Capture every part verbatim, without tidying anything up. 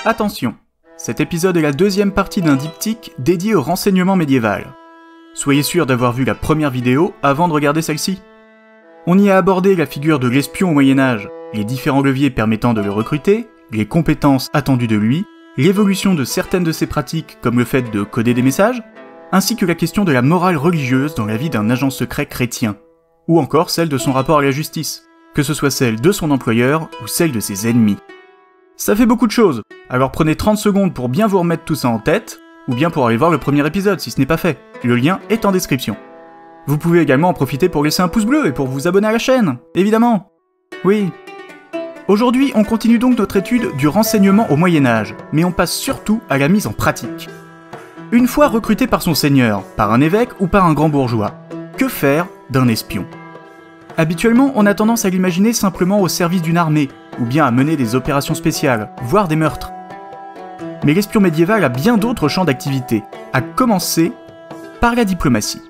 Attention, cet épisode est la deuxième partie d'un diptyque dédié au renseignement médiéval. Soyez sûr d'avoir vu la première vidéo avant de regarder celle-ci. On y a abordé la figure de l'espion au Moyen-Âge, les différents leviers permettant de le recruter, les compétences attendues de lui, l'évolution de certaines de ses pratiques comme le fait de coder des messages, ainsi que la question de la morale religieuse dans la vie d'un agent secret chrétien, ou encore celle de son rapport à la justice, que ce soit celle de son employeur ou celle de ses ennemis. Ça fait beaucoup de choses, alors prenez trente secondes pour bien vous remettre tout ça en tête, ou bien pour aller voir le premier épisode si ce n'est pas fait, le lien est en description. Vous pouvez également en profiter pour laisser un pouce bleu et pour vous abonner à la chaîne, évidemment. Oui. Aujourd'hui, on continue donc notre étude du renseignement au Moyen-Âge, mais on passe surtout à la mise en pratique. Une fois recruté par son seigneur, par un évêque ou par un grand bourgeois, que faire d'un espion ? Habituellement, on a tendance à l'imaginer simplement au service d'une armée, ou bien à mener des opérations spéciales, voire des meurtres. Mais l'espion médiéval a bien d'autres champs d'activité, à commencer par la diplomatie.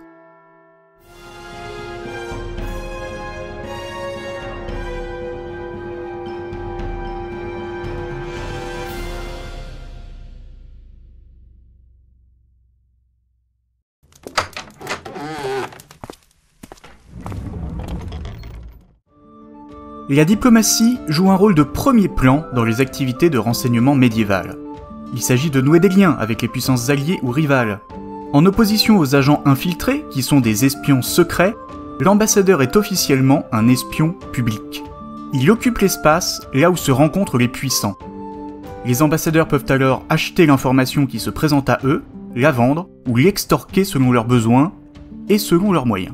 La diplomatie joue un rôle de premier plan dans les activités de renseignement médiéval. Il s'agit de nouer des liens avec les puissances alliées ou rivales. En opposition aux agents infiltrés, qui sont des espions secrets, l'ambassadeur est officiellement un espion public. Il occupe l'espace là où se rencontrent les puissants. Les ambassadeurs peuvent alors acheter l'information qui se présente à eux, la vendre ou l'extorquer selon leurs besoins et selon leurs moyens.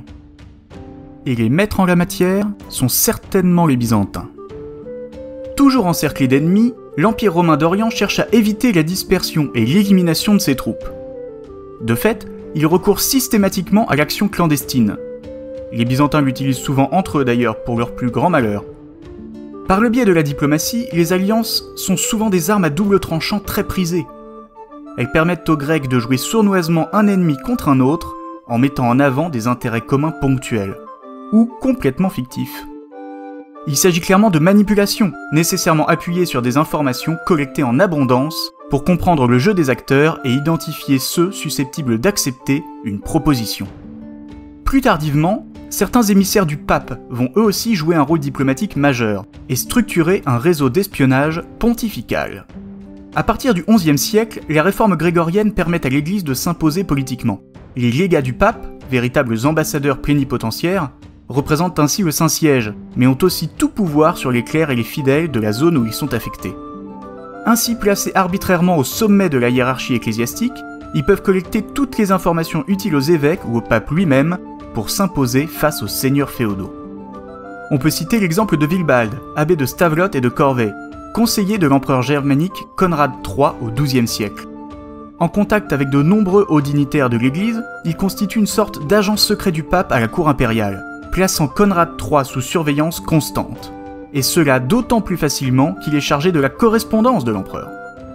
Et les maîtres en la matière sont certainement les Byzantins. Toujours encerclé d'ennemis, l'Empire romain d'Orient cherche à éviter la dispersion et l'élimination de ses troupes. De fait, il recourt systématiquement à l'action clandestine. Les Byzantins l'utilisent souvent entre eux d'ailleurs pour leur plus grand malheur. Par le biais de la diplomatie, les alliances sont souvent des armes à double tranchant très prisées. Elles permettent aux Grecs de jouer sournoisement un ennemi contre un autre en mettant en avant des intérêts communs ponctuels, ou complètement fictifs. Il s'agit clairement de manipulation, nécessairement appuyée sur des informations collectées en abondance pour comprendre le jeu des acteurs et identifier ceux susceptibles d'accepter une proposition. Plus tardivement, certains émissaires du pape vont eux aussi jouer un rôle diplomatique majeur et structurer un réseau d'espionnage pontifical. À partir du onzième siècle, les réformes grégoriennes permettent à l'Église de s'imposer politiquement. Les légats du pape, véritables ambassadeurs plénipotentiaires, représentent ainsi le Saint-Siège, mais ont aussi tout pouvoir sur les clercs et les fidèles de la zone où ils sont affectés. Ainsi placés arbitrairement au sommet de la hiérarchie ecclésiastique, ils peuvent collecter toutes les informations utiles aux évêques ou au pape lui-même pour s'imposer face aux seigneurs féodaux. On peut citer l'exemple de Wilbald, abbé de Stavelot et de Corvey, conseiller de l'empereur germanique Conrad trois au douzième siècle. En contact avec de nombreux hauts dignitaires de l'Église, il constitue une sorte d'agent secret du pape à la cour impériale, plaçant Conrad trois sous surveillance constante. Et cela d'autant plus facilement qu'il est chargé de la correspondance de l'empereur.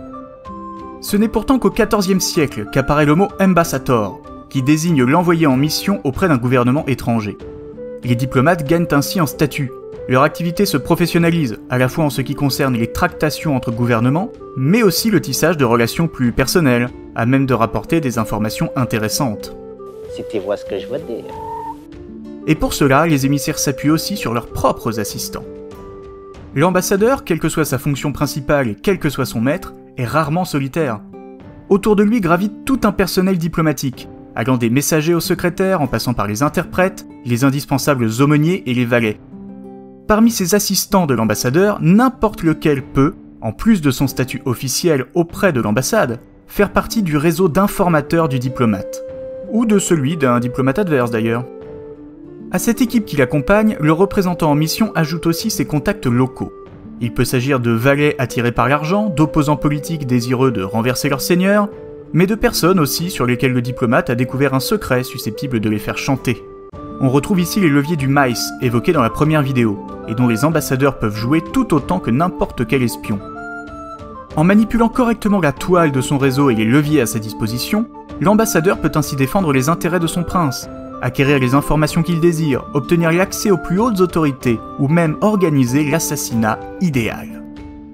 Ce n'est pourtant qu'au quatorzième siècle qu'apparaît le mot « ambassador », qui désigne l'envoyé en mission auprès d'un gouvernement étranger. Les diplomates gagnent ainsi en statut. Leur activité se professionnalise, à la fois en ce qui concerne les tractations entre gouvernements, mais aussi le tissage de relations plus personnelles, à même de rapporter des informations intéressantes. Si tu vois ce que je veux dire. Et pour cela, les émissaires s'appuient aussi sur leurs propres assistants. L'ambassadeur, quelle que soit sa fonction principale et quel que soit son maître, est rarement solitaire. Autour de lui gravite tout un personnel diplomatique, allant des messagers aux secrétaires en passant par les interprètes, les indispensables aumôniers et les valets. Parmi ces assistants de l'ambassadeur, n'importe lequel peut, en plus de son statut officiel auprès de l'ambassade, faire partie du réseau d'informateurs du diplomate. Ou de celui d'un diplomate adverse d'ailleurs. À cette équipe qui l'accompagne, le représentant en mission ajoute aussi ses contacts locaux. Il peut s'agir de valets attirés par l'argent, d'opposants politiques désireux de renverser leur seigneur, mais de personnes aussi sur lesquelles le diplomate a découvert un secret susceptible de les faire chanter. On retrouve ici les leviers du maïs évoqués dans la première vidéo, et dont les ambassadeurs peuvent jouer tout autant que n'importe quel espion. En manipulant correctement la toile de son réseau et les leviers à sa disposition, l'ambassadeur peut ainsi défendre les intérêts de son prince, acquérir les informations qu'il désire, obtenir l'accès aux plus hautes autorités, ou même organiser l'assassinat idéal.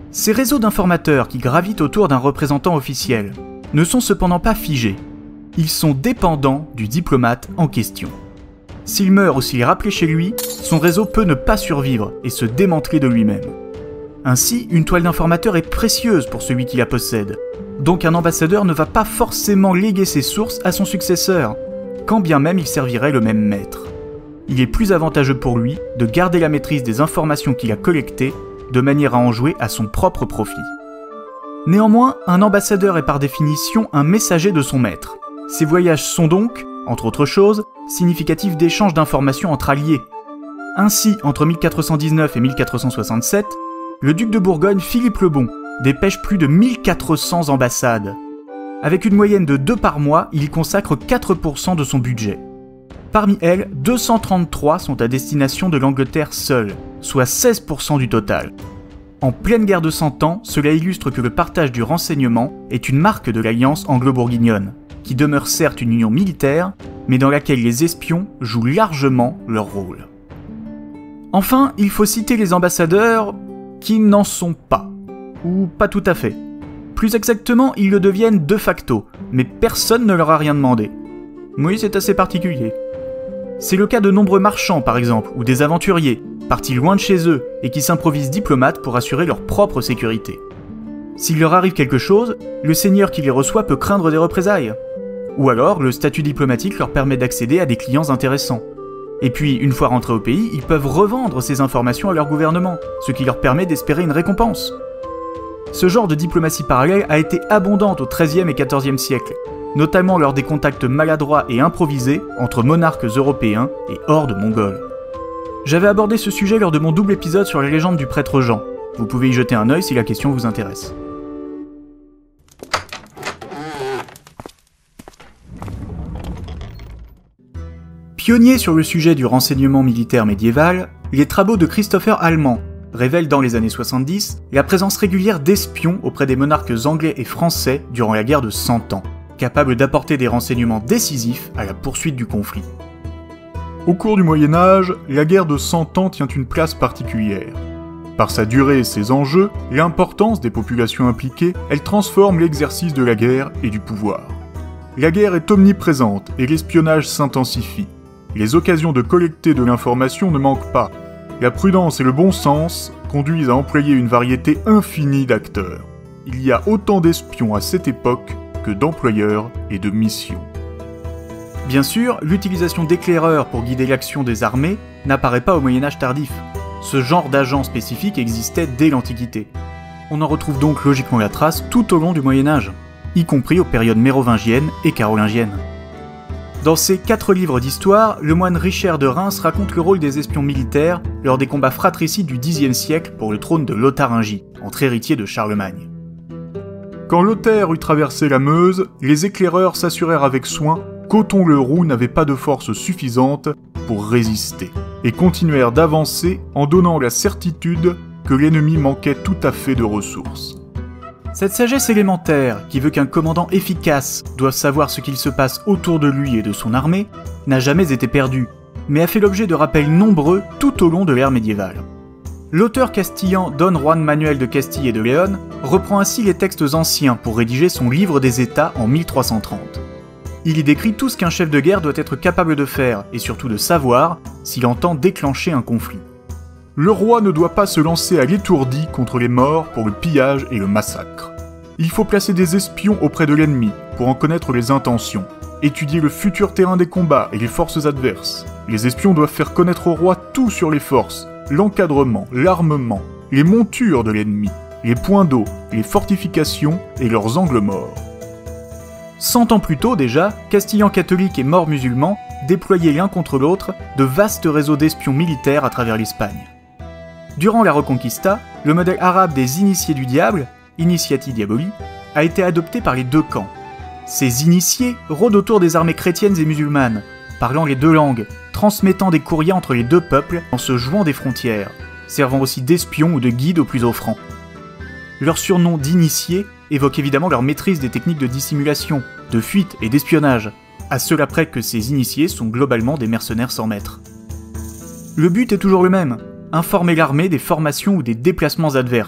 Ces réseaux d'informateurs qui gravitent autour d'un représentant officiel ne sont cependant pas figés. Ils sont dépendants du diplomate en question. S'il meurt ou s'il est rappelé chez lui, son réseau peut ne pas survivre et se démanteler de lui-même. Ainsi, une toile d'informateur est précieuse pour celui qui la possède. Donc un ambassadeur ne va pas forcément léguer ses sources à son successeur, quand bien même il servirait le même maître. Il est plus avantageux pour lui de garder la maîtrise des informations qu'il a collectées, de manière à en jouer à son propre profit. Néanmoins, un ambassadeur est par définition un messager de son maître. Ses voyages sont donc, entre autres choses, significatifs d'échanges d'informations entre alliés. Ainsi, entre mille quatre cent dix-neuf et mille quatre cent soixante-sept, le duc de Bourgogne Philippe le Bon dépêche plus de mille quatre cents ambassades. Avec une moyenne de deux par mois, il y consacre quatre pour cent de son budget. Parmi elles, deux cent trente-trois sont à destination de l'Angleterre seule, soit seize pour cent du total. En pleine guerre de Cent Ans, cela illustre que le partage du renseignement est une marque de l'alliance anglo-bourguignonne, qui demeure certes une union militaire, mais dans laquelle les espions jouent largement leur rôle. Enfin, il faut citer les ambassadeurs qui n'en sont pas, ou pas tout à fait. Plus exactement, ils le deviennent de facto, mais personne ne leur a rien demandé. Oui, c'est assez particulier. C'est le cas de nombreux marchands par exemple, ou des aventuriers, partis loin de chez eux et qui s'improvisent diplomates pour assurer leur propre sécurité. S'il leur arrive quelque chose, le seigneur qui les reçoit peut craindre des représailles. Ou alors, le statut diplomatique leur permet d'accéder à des clients intéressants. Et puis, une fois rentrés au pays, ils peuvent revendre ces informations à leur gouvernement, ce qui leur permet d'espérer une récompense. Ce genre de diplomatie parallèle a été abondante au treizième et quatorzième siècle, notamment lors des contacts maladroits et improvisés entre monarques européens et hordes mongoles. J'avais abordé ce sujet lors de mon double épisode sur la légende du prêtre Jean. Vous pouvez y jeter un œil si la question vous intéresse. Pionnier sur le sujet du renseignement militaire médiéval, les travaux de Christopher Allemand révèlent dans les années soixante-dix la présence régulière d'espions auprès des monarques anglais et français durant la guerre de Cent Ans, capables d'apporter des renseignements décisifs à la poursuite du conflit. Au cours du Moyen-Âge, la guerre de Cent Ans tient une place particulière. Par sa durée et ses enjeux, l'importance des populations impliquées, elle transforme l'exercice de la guerre et du pouvoir. La guerre est omniprésente et l'espionnage s'intensifie. Les occasions de collecter de l'information ne manquent pas. La prudence et le bon sens conduisent à employer une variété infinie d'acteurs. Il y a autant d'espions à cette époque que d'employeurs et de missions. Bien sûr, l'utilisation d'éclaireurs pour guider l'action des armées n'apparaît pas au Moyen-Âge tardif. Ce genre d'agent spécifique existait dès l'Antiquité. On en retrouve donc logiquement la trace tout au long du Moyen-Âge, y compris aux périodes mérovingiennes et carolingiennes. Dans ses quatre livres d'histoire, le moine Richard de Reims raconte le rôle des espions militaires lors des combats fratricides du dixième siècle pour le trône de Lotharingie, entre héritiers de Charlemagne. Quand Lothaire eut traversé la Meuse, les éclaireurs s'assurèrent avec soin qu'Othon le Roux n'avait pas de force suffisante pour résister, et continuèrent d'avancer en donnant la certitude que l'ennemi manquait tout à fait de ressources. Cette sagesse élémentaire, qui veut qu'un commandant efficace doive savoir ce qu'il se passe autour de lui et de son armée, n'a jamais été perdue, mais a fait l'objet de rappels nombreux tout au long de l'ère médiévale. L'auteur castillan Don Juan Manuel de Castille et de Léon reprend ainsi les textes anciens pour rédiger son Livre des États en mille trois cent trente. Il y décrit tout ce qu'un chef de guerre doit être capable de faire, et surtout de savoir, s'il entend déclencher un conflit. Le roi ne doit pas se lancer à l'étourdi contre les morts pour le pillage et le massacre. Il faut placer des espions auprès de l'ennemi pour en connaître les intentions, étudier le futur terrain des combats et les forces adverses. Les espions doivent faire connaître au roi tout sur les forces, l'encadrement, l'armement, les montures de l'ennemi, les points d'eau, les fortifications et leurs angles morts. Cent ans plus tôt déjà, Castillans catholiques et morts musulmans déployaient l'un contre l'autre de vastes réseaux d'espions militaires à travers l'Espagne. Durant la Reconquista, le modèle arabe des initiés du diable, Initiati Diaboli, a été adopté par les deux camps. Ces initiés rôdent autour des armées chrétiennes et musulmanes, parlant les deux langues, transmettant des courriers entre les deux peuples en se jouant des frontières, servant aussi d'espions ou de guides aux plus offrants. Leur surnom d'initiés évoque évidemment leur maîtrise des techniques de dissimulation, de fuite et d'espionnage, à cela près que ces initiés sont globalement des mercenaires sans maître. Le but est toujours le même, informer l'armée des formations ou des déplacements adverses,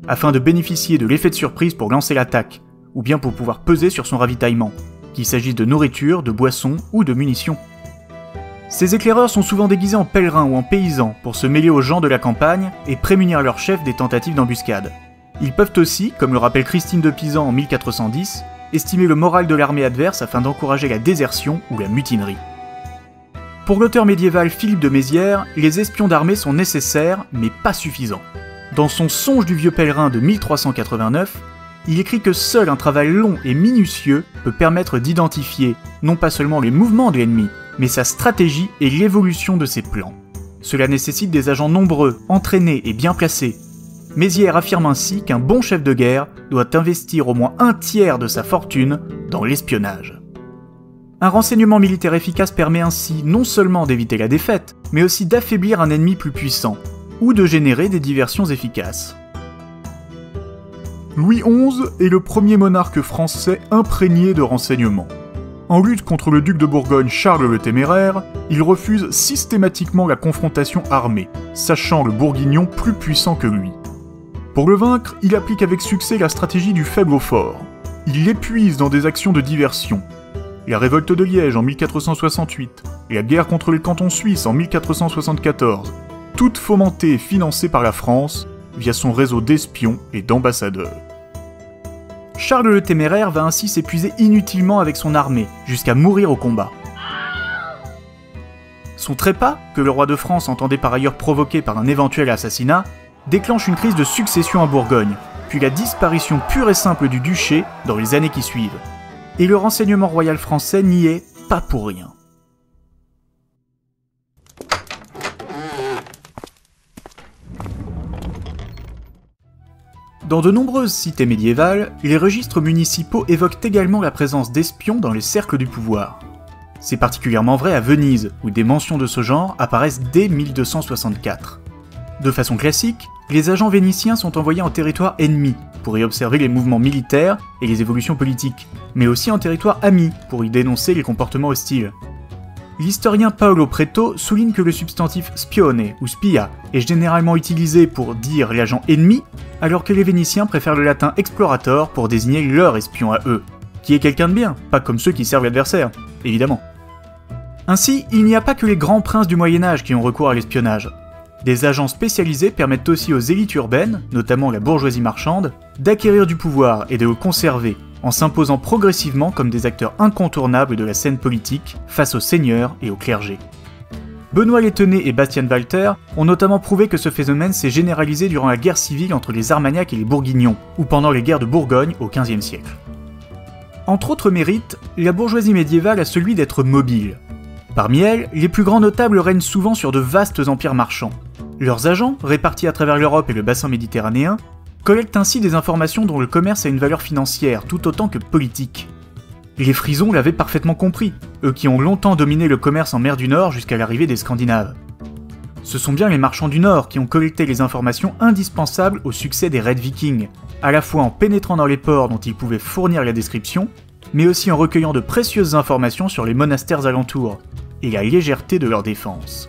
afin de bénéficier de l'effet de surprise pour lancer l'attaque, ou bien pour pouvoir peser sur son ravitaillement, qu'il s'agisse de nourriture, de boissons ou de munitions. Ces éclaireurs sont souvent déguisés en pèlerins ou en paysans pour se mêler aux gens de la campagne et prémunir leurs chefs des tentatives d'embuscade. Ils peuvent aussi, comme le rappelle Christine de Pisan en mille quatre cent dix, estimer le moral de l'armée adverse afin d'encourager la désertion ou la mutinerie. Pour l'auteur médiéval Philippe de Mézières, les espions d'armée sont nécessaires, mais pas suffisants. Dans son Songe du vieux pèlerin de mille trois cent quatre-vingt-neuf, il écrit que seul un travail long et minutieux peut permettre d'identifier non pas seulement les mouvements de l'ennemi, mais sa stratégie et l'évolution de ses plans. Cela nécessite des agents nombreux, entraînés et bien placés. Mézières affirme ainsi qu'un bon chef de guerre doit investir au moins un tiers de sa fortune dans l'espionnage. Un renseignement militaire efficace permet ainsi non seulement d'éviter la défaite, mais aussi d'affaiblir un ennemi plus puissant, ou de générer des diversions efficaces. Louis onze est le premier monarque français imprégné de renseignements. En lutte contre le duc de Bourgogne Charles le Téméraire, il refuse systématiquement la confrontation armée, sachant le Bourguignon plus puissant que lui. Pour le vaincre, il applique avec succès la stratégie du faible au fort. Il l'épuise dans des actions de diversion. La révolte de Liège en mille quatre cent soixante-huit, la guerre contre les cantons suisses en mille quatre cent soixante-quatorze, toutes fomentées et financées par la France via son réseau d'espions et d'ambassadeurs. Charles le Téméraire va ainsi s'épuiser inutilement avec son armée, jusqu'à mourir au combat. Son trépas, que le roi de France entendait par ailleurs provoquer par un éventuel assassinat, déclenche une crise de succession en Bourgogne, puis la disparition pure et simple du duché dans les années qui suivent. Et le renseignement royal français n'y est pas pour rien. Dans de nombreuses cités médiévales, les registres municipaux évoquent également la présence d'espions dans les cercles du pouvoir. C'est particulièrement vrai à Venise, où des mentions de ce genre apparaissent dès mille deux cent soixante-quatre. De façon classique, les agents vénitiens sont envoyés en territoire ennemi, pour y observer les mouvements militaires et les évolutions politiques, mais aussi en territoire ami, pour y dénoncer les comportements hostiles. L'historien Paolo Preto souligne que le substantif spione ou spia est généralement utilisé pour dire l'agent ennemi, alors que les Vénitiens préfèrent le latin explorator pour désigner leur espion à eux, qui est quelqu'un de bien, pas comme ceux qui servent l'adversaire, évidemment. Ainsi, il n'y a pas que les grands princes du Moyen-Âge qui ont recours à l'espionnage. Des agents spécialisés permettent aussi aux élites urbaines, notamment la bourgeoisie marchande, d'acquérir du pouvoir et de le conserver, en s'imposant progressivement comme des acteurs incontournables de la scène politique face aux seigneurs et au clergé. Benoît Lettenet et Bastien Walter ont notamment prouvé que ce phénomène s'est généralisé durant la guerre civile entre les Armagnacs et les Bourguignons, ou pendant les guerres de Bourgogne au quinzième siècle. Entre autres mérites, la bourgeoisie médiévale a celui d'être mobile. Parmi elles, les plus grands notables règnent souvent sur de vastes empires marchands. Leurs agents, répartis à travers l'Europe et le bassin méditerranéen, collectent ainsi des informations dont le commerce a une valeur financière tout autant que politique. Les Frisons l'avaient parfaitement compris, eux qui ont longtemps dominé le commerce en mer du Nord jusqu'à l'arrivée des Scandinaves. Ce sont bien les marchands du Nord qui ont collecté les informations indispensables au succès des raids vikings, à la fois en pénétrant dans les ports dont ils pouvaient fournir la description, mais aussi en recueillant de précieuses informations sur les monastères alentours, et la légèreté de leur défense.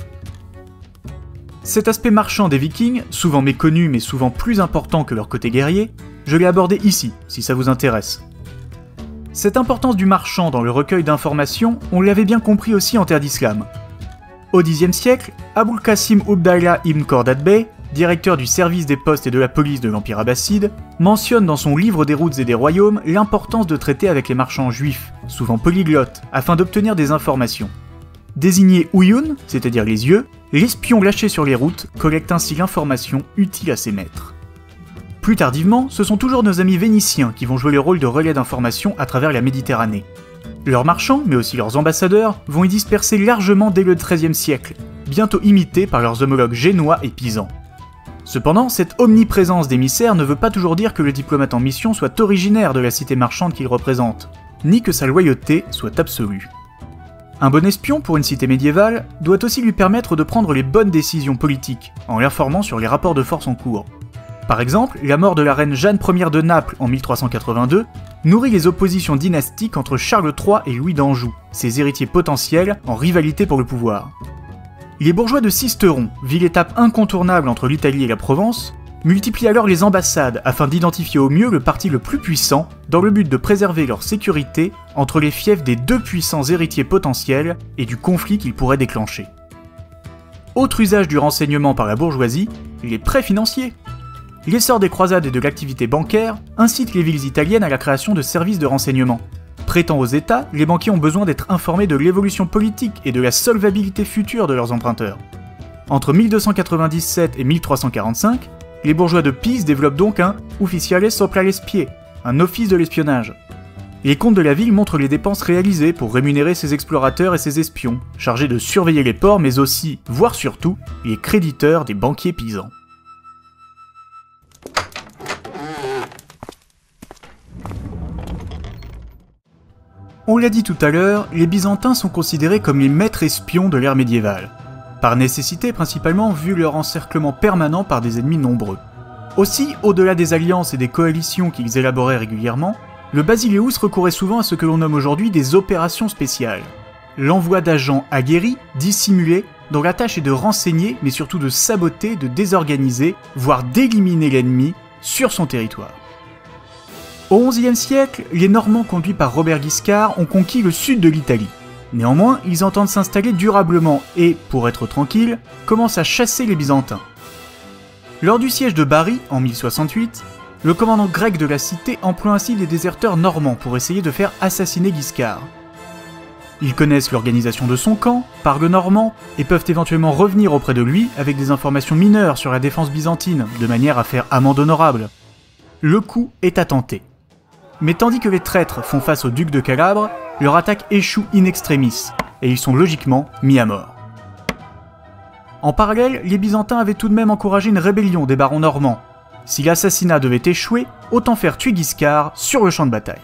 Cet aspect marchand des Vikings, souvent méconnu mais souvent plus important que leur côté guerrier, je l'ai abordé ici, si ça vous intéresse. Cette importance du marchand dans le recueil d'informations, on l'avait bien compris aussi en terre d'islam. Au dixième siècle, Aboul Qasim Ubdallah ibn Khordad Bey, directeur du service des postes et de la police de l'Empire abbasside, mentionne dans son livre des routes et des royaumes l'importance de traiter avec les marchands juifs, souvent polyglottes, afin d'obtenir des informations. Désigné Uyun, c'est-à-dire les yeux, l'espion lâché sur les routes collecte ainsi l'information utile à ses maîtres. Plus tardivement, ce sont toujours nos amis vénitiens qui vont jouer le rôle de relais d'information à travers la Méditerranée. Leurs marchands, mais aussi leurs ambassadeurs, vont y disperser largement dès le treizième siècle, bientôt imités par leurs homologues génois et pisans. Cependant, cette omniprésence d'émissaires ne veut pas toujours dire que le diplomate en mission soit originaire de la cité marchande qu'il représente, ni que sa loyauté soit absolue. Un bon espion pour une cité médiévale doit aussi lui permettre de prendre les bonnes décisions politiques, en l'informant sur les rapports de force en cours. Par exemple, la mort de la reine Jeanne première de Naples en mille trois cent quatre-vingt-deux nourrit les oppositions dynastiques entre Charles trois et Louis d'Anjou, ses héritiers potentiels en rivalité pour le pouvoir. Les bourgeois de Sisteron, ville étape incontournable entre l'Italie et la Provence, multiplient alors les ambassades afin d'identifier au mieux le parti le plus puissant, dans le but de préserver leur sécurité entre les fiefs des deux puissants héritiers potentiels et du conflit qu'ils pourraient déclencher. Autre usage du renseignement par la bourgeoisie, les prêts financiers. L'essor des croisades et de l'activité bancaire incite les villes italiennes à la création de services de renseignement. Prêtant aux États, les banquiers ont besoin d'être informés de l'évolution politique et de la solvabilité future de leurs emprunteurs. Entre mille deux cent quatre-vingt-dix-sept et mille trois cent quarante-cinq, les bourgeois de Pise développent donc un Ufficiale sopra le spie, un office de l'espionnage. Les comptes de la ville montrent les dépenses réalisées pour rémunérer ses explorateurs et ses espions, chargés de surveiller les ports mais aussi, voire surtout, les créditeurs des banquiers pisans. On l'a dit tout à l'heure, les Byzantins sont considérés comme les maîtres espions de l'ère médiévale. Par nécessité principalement vu leur encerclement permanent par des ennemis nombreux. Aussi, au-delà des alliances et des coalitions qu'ils élaboraient régulièrement, le Basileus recourait souvent à ce que l'on nomme aujourd'hui des opérations spéciales. L'envoi d'agents aguerris, dissimulés, dont la tâche est de renseigner, mais surtout de saboter, de désorganiser, voire d'éliminer l'ennemi sur son territoire. Au onzième siècle, les Normands conduits par Robert Guiscard ont conquis le sud de l'Italie. Néanmoins, ils entendent s'installer durablement et, pour être tranquilles, commencent à chasser les Byzantins. Lors du siège de Bari, en mille soixante-huit, le commandant grec de la cité emploie ainsi des déserteurs normands pour essayer de faire assassiner Guiscard. Ils connaissent l'organisation de son camp, parlent normand, et peuvent éventuellement revenir auprès de lui avec des informations mineures sur la défense byzantine, de manière à faire amende honorable. Le coup est à tenter. Mais tandis que les traîtres font face au duc de Calabre, leur attaque échoue in extremis, et ils sont logiquement mis à mort. En parallèle, les Byzantins avaient tout de même encouragé une rébellion des barons normands. Si l'assassinat devait échouer, autant faire tuer Guiscard sur le champ de bataille.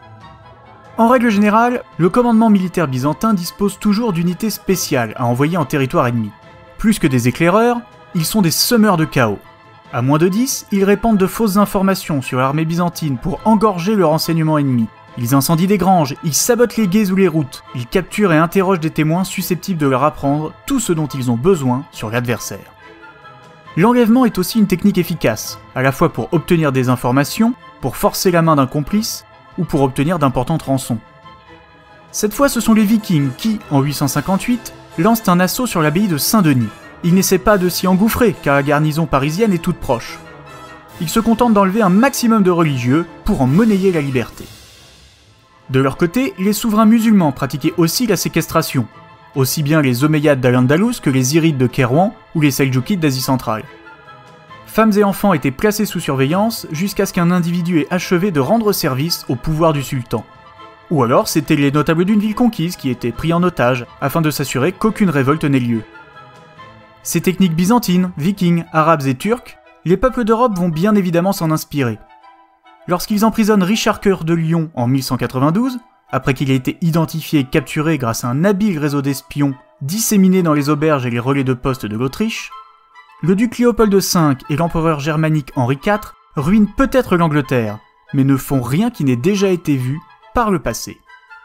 En règle générale, le commandement militaire byzantin dispose toujours d'unités spéciales à envoyer en territoire ennemi. Plus que des éclaireurs, ils sont des semeurs de chaos. À moins de dix, ils répandent de fausses informations sur l'armée byzantine pour engorger le renseignement ennemi. Ils incendient des granges, ils sabotent les gués ou les routes, ils capturent et interrogent des témoins susceptibles de leur apprendre tout ce dont ils ont besoin sur l'adversaire. L'enlèvement est aussi une technique efficace, à la fois pour obtenir des informations, pour forcer la main d'un complice, ou pour obtenir d'importantes rançons. Cette fois, ce sont les Vikings qui, en huit cent cinquante-huit, lancent un assaut sur l'abbaye de Saint-Denis. Ils n'essaient pas de s'y engouffrer, car la garnison parisienne est toute proche. Ils se contentent d'enlever un maximum de religieux pour en monnayer la liberté. De leur côté, les souverains musulmans pratiquaient aussi la séquestration, aussi bien les Omeyyades d'Al-Andalus que les Irides de Kairouan ou les Seldjoukides d'Asie centrale. Femmes et enfants étaient placés sous surveillance jusqu'à ce qu'un individu ait achevé de rendre service au pouvoir du sultan. Ou alors c'étaient les notables d'une ville conquise qui étaient pris en otage afin de s'assurer qu'aucune révolte n'ait lieu. Ces techniques byzantines, vikings, arabes et turcs, les peuples d'Europe vont bien évidemment s'en inspirer. Lorsqu'ils emprisonnent Richard Cœur de Lion en mille cent quatre-vingt-douze, après qu'il ait été identifié et capturé grâce à un habile réseau d'espions disséminés dans les auberges et les relais de poste de l'Autriche, le duc Léopold cinq et l'empereur germanique Henri quatre ruinent peut-être l'Angleterre, mais ne font rien qui n'ait déjà été vu par le passé.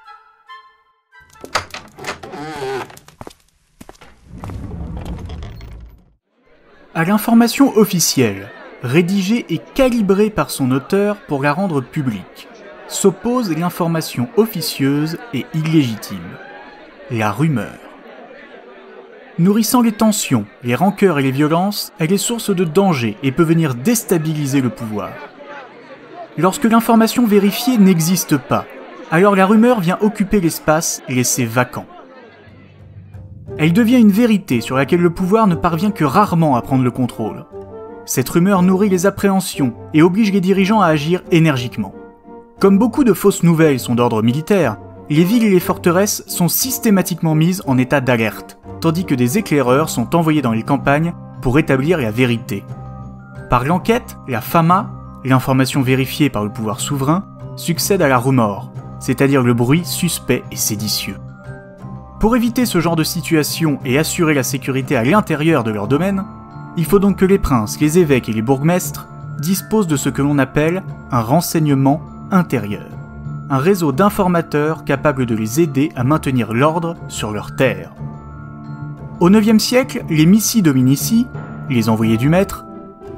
À l'information officielle, rédigée et calibrée par son auteur pour la rendre publique, s'oppose l'information officieuse et illégitime, la rumeur. Nourrissant les tensions, les rancœurs et les violences, elle est source de danger et peut venir déstabiliser le pouvoir. Lorsque l'information vérifiée n'existe pas, alors la rumeur vient occuper l'espace laissé vacant. Elle devient une vérité sur laquelle le pouvoir ne parvient que rarement à prendre le contrôle. Cette rumeur nourrit les appréhensions et oblige les dirigeants à agir énergiquement. Comme beaucoup de fausses nouvelles sont d'ordre militaire, les villes et les forteresses sont systématiquement mises en état d'alerte, tandis que des éclaireurs sont envoyés dans les campagnes pour établir la vérité. Par l'enquête, la fama, l'information vérifiée par le pouvoir souverain, succède à la rumor, c'est-à-dire le bruit suspect et séditieux. Pour éviter ce genre de situation et assurer la sécurité à l'intérieur de leur domaine, il faut donc que les princes, les évêques et les bourgmestres disposent de ce que l'on appelle un renseignement intérieur, un réseau d'informateurs capables de les aider à maintenir l'ordre sur leur terre. Au neuvième siècle, les missi dominici, les envoyés du maître,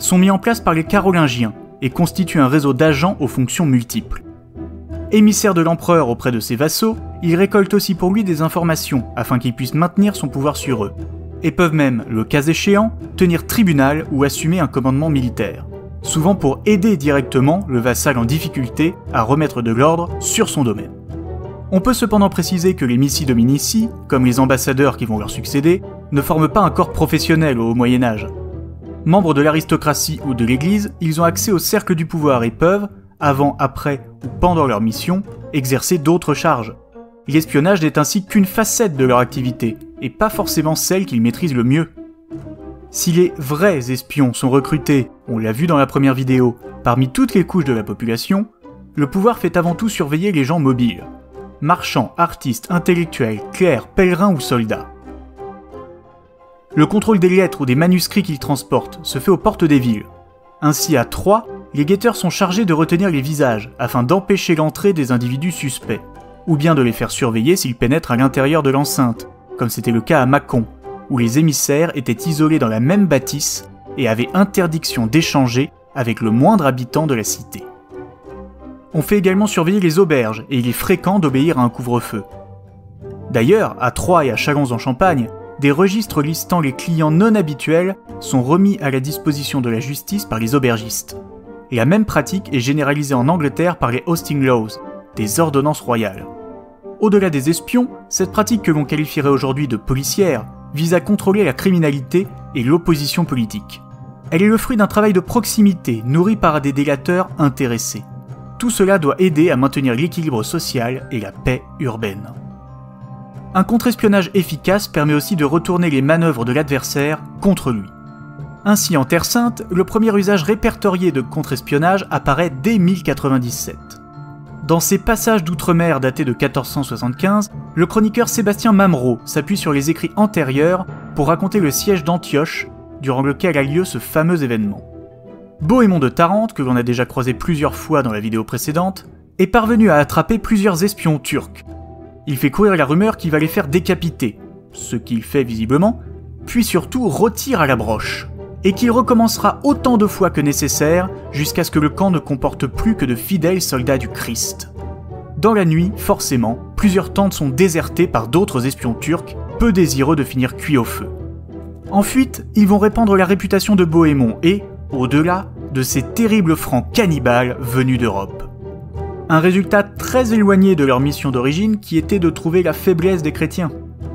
sont mis en place par les Carolingiens et constituent un réseau d'agents aux fonctions multiples. Émissaire de l'empereur auprès de ses vassaux, ils récoltent aussi pour lui des informations afin qu'il puisse maintenir son pouvoir sur eux, et peuvent même, le cas échéant, tenir tribunal ou assumer un commandement militaire, souvent pour aider directement le vassal en difficulté à remettre de l'ordre sur son domaine. On peut cependant préciser que les missi dominici, comme les ambassadeurs qui vont leur succéder, ne forment pas un corps professionnel au Moyen-Âge. Membres de l'aristocratie ou de l'Église, ils ont accès au cercle du pouvoir et peuvent, avant, après ou pendant leur mission, exercer d'autres charges. L'espionnage n'est ainsi qu'une facette de leur activité, et pas forcément celle qu'ils maîtrisent le mieux. Si les vrais espions sont recrutés, on l'a vu dans la première vidéo, parmi toutes les couches de la population, le pouvoir fait avant tout surveiller les gens mobiles. Marchands, artistes, intellectuels, clercs, pèlerins ou soldats. Le contrôle des lettres ou des manuscrits qu'ils transportent se fait aux portes des villes. Ainsi, à Troyes, les guetteurs sont chargés de retenir les visages afin d'empêcher l'entrée des individus suspects, ou bien de les faire surveiller s'ils pénètrent à l'intérieur de l'enceinte, comme c'était le cas à Mâcon, où les émissaires étaient isolés dans la même bâtisse et avaient interdiction d'échanger avec le moindre habitant de la cité. On fait également surveiller les auberges et il est fréquent d'obéir à un couvre-feu. D'ailleurs, à Troyes et à Châlons-en-Champagne, des registres listant les clients non habituels sont remis à la disposition de la justice par les aubergistes. Et la même pratique est généralisée en Angleterre par les Hosting Laws, des ordonnances royales. Au-delà des espions, cette pratique que l'on qualifierait aujourd'hui de policière vise à contrôler la criminalité et l'opposition politique. Elle est le fruit d'un travail de proximité nourri par des délateurs intéressés. Tout cela doit aider à maintenir l'équilibre social et la paix urbaine. Un contre-espionnage efficace permet aussi de retourner les manœuvres de l'adversaire contre lui. Ainsi, en Terre Sainte, le premier usage répertorié de contre-espionnage apparaît dès mille quatre-vingt-dix-sept. Dans ses passages d'outre-mer datés de quatorze cent soixante-quinze, le chroniqueur Sébastien Mamrot s'appuie sur les écrits antérieurs pour raconter le siège d'Antioche, durant lequel a lieu ce fameux événement. Bohémond de Tarente, que l'on a déjà croisé plusieurs fois dans la vidéo précédente, est parvenu à attraper plusieurs espions turcs. Il fait courir la rumeur qu'il va les faire décapiter, ce qu'il fait visiblement, puis surtout retire à la broche, et qu'il recommencera autant de fois que nécessaire jusqu'à ce que le camp ne comporte plus que de fidèles soldats du Christ. Dans la nuit, forcément, plusieurs tentes sont désertées par d'autres espions turcs, peu désireux de finir cuits au feu. En fuite, ils vont répandre la réputation de Bohémond et, au-delà, de ces terribles francs cannibales venus d'Europe. Un résultat très éloigné de leur mission d'origine qui était de trouver la faiblesse des chrétiens.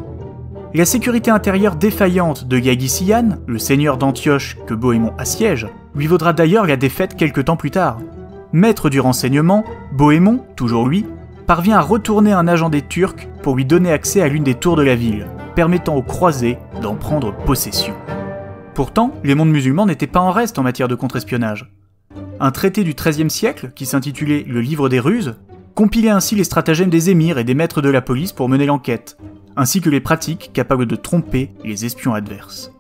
La sécurité intérieure défaillante de Yagysian, le seigneur d'Antioche que Bohémond assiège, lui vaudra d'ailleurs la défaite quelque temps plus tard. Maître du renseignement, Bohémond, toujours lui, parvient à retourner un agent des Turcs pour lui donner accès à l'une des tours de la ville, permettant aux croisés d'en prendre possession. Pourtant, les mondes musulmans n'étaient pas en reste en matière de contre-espionnage. Un traité du treizième siècle, qui s'intitulait Le Livre des Ruses, compilait ainsi les stratagèmes des émirs et des maîtres de la police pour mener l'enquête, ainsi que les pratiques capables de tromper les espions adverses.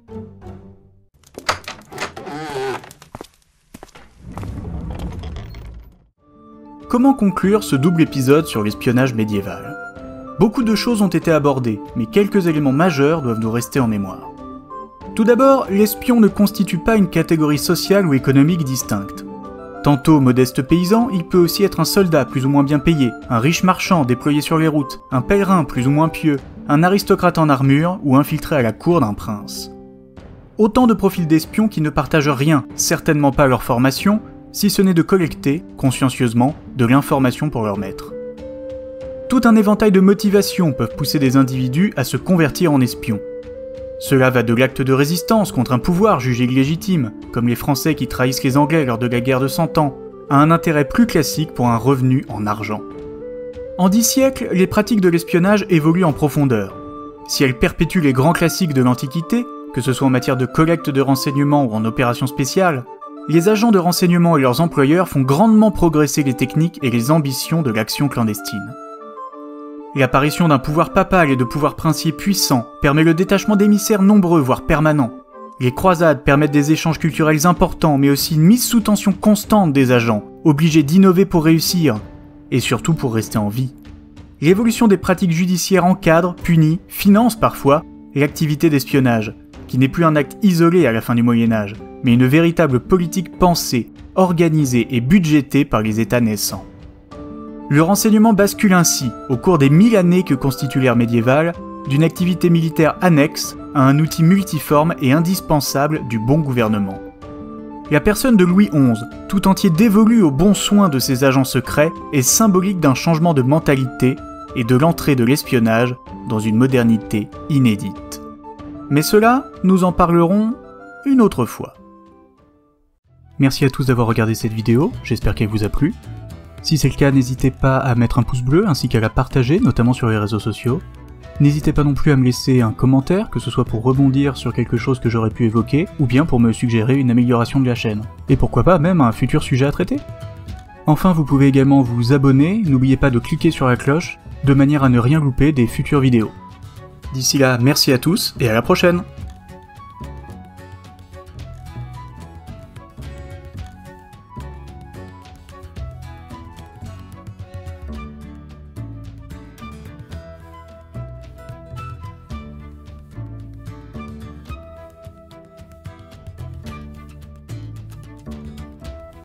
Comment conclure ce double épisode sur l'espionnage médiéval ? Beaucoup de choses ont été abordées, mais quelques éléments majeurs doivent nous rester en mémoire. Tout d'abord, l'espion ne constitue pas une catégorie sociale ou économique distincte. Tantôt modeste paysan, il peut aussi être un soldat plus ou moins bien payé, un riche marchand déployé sur les routes, un pèlerin plus ou moins pieux, un aristocrate en armure ou infiltré à la cour d'un prince. Autant de profils d'espions qui ne partagent rien, certainement pas leur formation, si ce n'est de collecter, consciencieusement, de l'information pour leur maître. Tout un éventail de motivations peuvent pousser des individus à se convertir en espions. Cela va de l'acte de résistance contre un pouvoir jugé illégitime, comme les Français qui trahissent les Anglais lors de la guerre de Cent Ans, à un intérêt plus classique pour un revenu en argent. En dix siècles, les pratiques de l'espionnage évoluent en profondeur. Si elles perpétuent les grands classiques de l'Antiquité, que ce soit en matière de collecte de renseignements ou en opérations spéciales, les agents de renseignement et leurs employeurs font grandement progresser les techniques et les ambitions de l'action clandestine. L'apparition d'un pouvoir papal et de pouvoirs princiers puissants permet le détachement d'émissaires nombreux, voire permanents. Les croisades permettent des échanges culturels importants, mais aussi une mise sous tension constante des agents, obligés d'innover pour réussir, et surtout pour rester en vie. L'évolution des pratiques judiciaires encadre, punit, finance parfois, l'activité d'espionnage, qui n'est plus un acte isolé à la fin du Moyen-Âge, mais une véritable politique pensée, organisée et budgétée par les États naissants. Le renseignement bascule ainsi, au cours des mille années que constitue l'ère médiévale, d'une activité militaire annexe à un outil multiforme et indispensable du bon gouvernement. La personne de Louis onze, tout entier dévolu aux bons soins de ses agents secrets, est symbolique d'un changement de mentalité et de l'entrée de l'espionnage dans une modernité inédite. Mais cela, nous en parlerons une autre fois. Merci à tous d'avoir regardé cette vidéo, j'espère qu'elle vous a plu. Si c'est le cas, n'hésitez pas à mettre un pouce bleu ainsi qu'à la partager, notamment sur les réseaux sociaux. N'hésitez pas non plus à me laisser un commentaire, que ce soit pour rebondir sur quelque chose que j'aurais pu évoquer, ou bien pour me suggérer une amélioration de la chaîne. Et pourquoi pas même un futur sujet à traiter. Enfin, vous pouvez également vous abonner, n'oubliez pas de cliquer sur la cloche, de manière à ne rien louper des futures vidéos. D'ici là, merci à tous et à la prochaine!